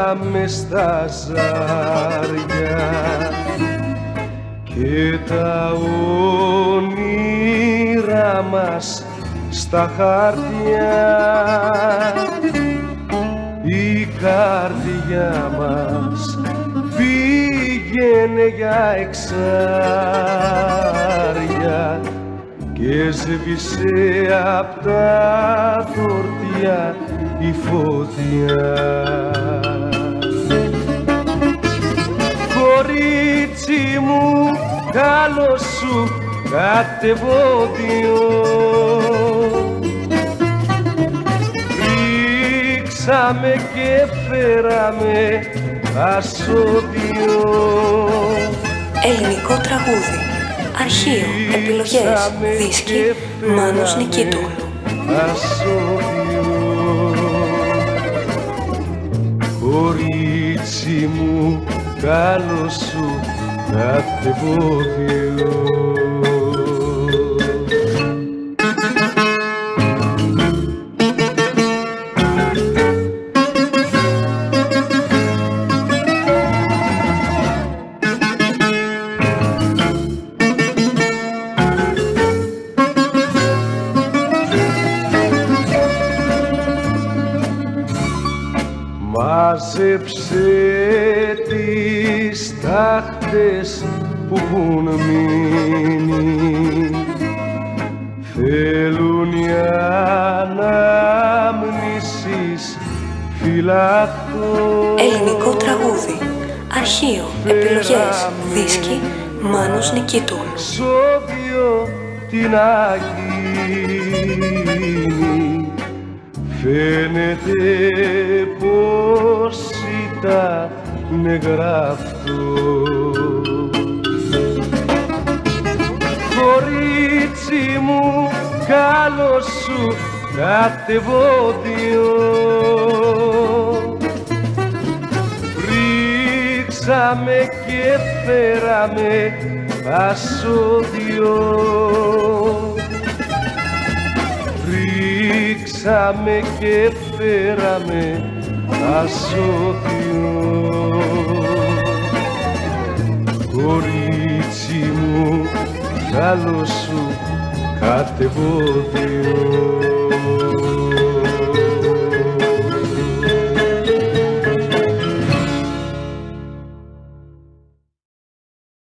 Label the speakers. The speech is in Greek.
Speaker 1: πέσαμε στα ζάρια και τα όνειρά μας στα χαρτιά. Η καρδιά μας πήγαινε για εξάρια και σβήσε απ' τα τορτιά η φωτιά. Κορίτσι μου, καλό σου κατεβόδιο, ρίξαμε και φέραμε ασώδιο.
Speaker 2: Ελληνικό τραγούδι. Αρχείο. Επιλογές. Δίσκη. Μάνος Νικήτου.
Speaker 1: Ασώδιο. Κορίτσι μου, καλό σου κατεβόδιο. Μάζεψε τις τάχτες που έχουν μείνει, θέλουν οι αναμνήσεις φυλαχτώ.
Speaker 2: Ελληνικό τραγούδι. Αρχείο. Επιλογές. Δίσκη. Μάνος Νικήτου.
Speaker 1: Σώδιο τι να γίνει, φαίνεται πως ήταν γραφτό. Κορίτσι μου, καλό σου κατεβόδιο, ρίξαμε και φέραμε ασώδιο. Ρίξαμε και φέραμε ασώδιο. Κορίτσι μου, καλό σου κατεβόδιο.